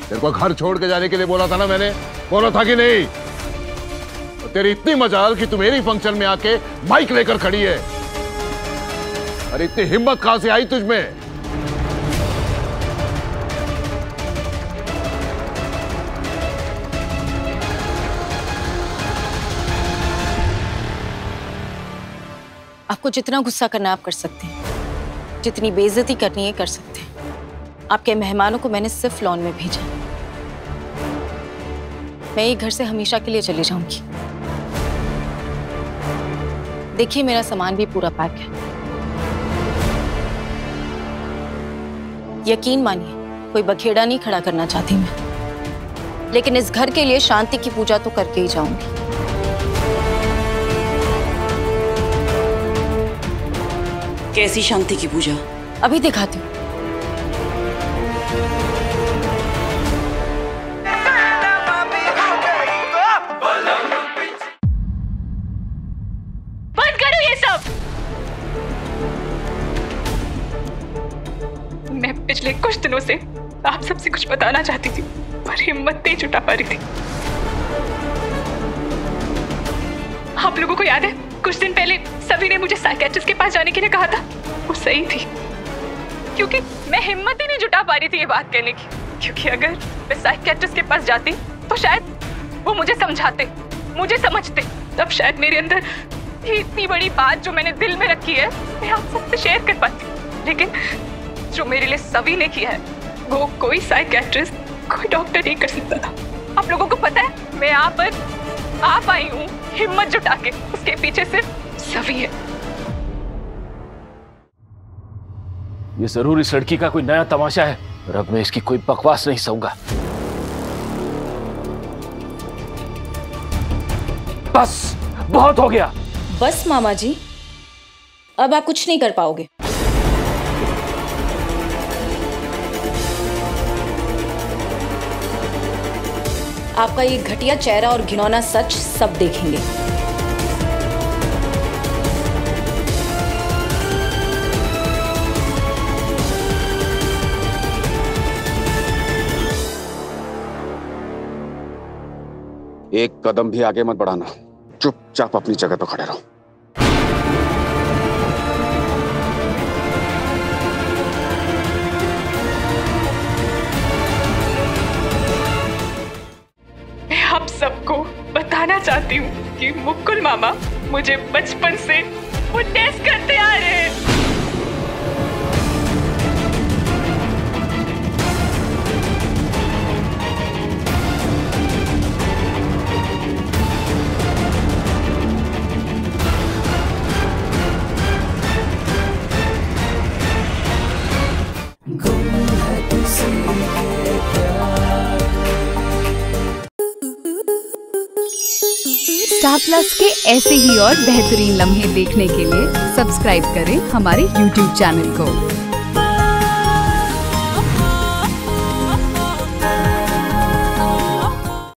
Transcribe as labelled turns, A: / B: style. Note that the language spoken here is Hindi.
A: तेरे को घर छोड़ के जाने के लिए बोला था ना मैंने, बोला था कि नहीं? तो तेरी इतनी मजाल कि तू मेरी फंक्शन में आके माइक लेकर खड़ी है। अरे इतनी हिम्मत कहां से आई तुझमें?
B: आपको जितना गुस्सा करना आप कर सकते हैं, जितनी बेइज्जती करनी है कर सकते हैं। आपके मेहमानों को मैंने सिर्फ लॉन में भेजा। मैं ये घर से हमेशा के लिए चली जाऊंगी। देखिए मेरा सामान भी पूरा पैक है। यकीन मानिए कोई बखेड़ा नहीं खड़ा करना चाहती मैं, लेकिन इस घर के लिए शांति की पूजा तो करके ही जाऊंगी।
C: कैसी शांति की पूजा?
B: अभी दिखाती हूँ।
D: बंद करो ये सब। मैं पिछले कुछ दिनों से आप सबसे कुछ बताना चाहती थी, पर हिम्मत नहीं जुटा पा रही थी। आप लोगों को याद है कुछ दिन पहले सभी ने मुझे साइकियाट्रिस्ट के पास जाने के लिए कहा था? वो सही थी, क्योंकि मैं हिम्मत ही नहीं जुटा पा रही थी ये बात कहने की। क्योंकि अगर मैं साइकियाट्रिस्ट के पास जाती तो शायद वो मुझे समझाते, मुझे समझते, तब शायद मेरे अंदर ये इतनी बड़ी बात जो मैंने दिल में रखी है मैं आप सबसे शेयर कर पाती। लेकिन जो मेरे लिए सभी ने किया है वो कोई साइकियाट्रिस्ट, कोई डॉक्टर नहीं कर सकता था। आप लोगों को पता है मैं यहाँ पर आ पाई हूँ हिम्मत जुटा के, उसके पीछे सिर्फ सभी है।
E: ये जरूर इस लड़की का कोई नया तमाशा है और अब मैं इसकी कोई बकवास नहीं सहूंगा। बस बहुत हो गया।
B: बस मामा जी, अब आप कुछ नहीं कर पाओगे। आपका ये घटिया चेहरा और घिनौना सच सब देखेंगे।
F: एक कदम भी आगे मत बढ़ाना, चुपचाप अपनी जगह पर खड़े रहो।
D: मैं आप सबको बताना चाहती हूँ कि मुकुल मामा मुझे बचपन से वो टेस्ट करते आ रहे हैं।
G: स्टार प्लस के ऐसे ही और बेहतरीन लम्हे देखने के लिए सब्सक्राइब करें हमारे YouTube चैनल को।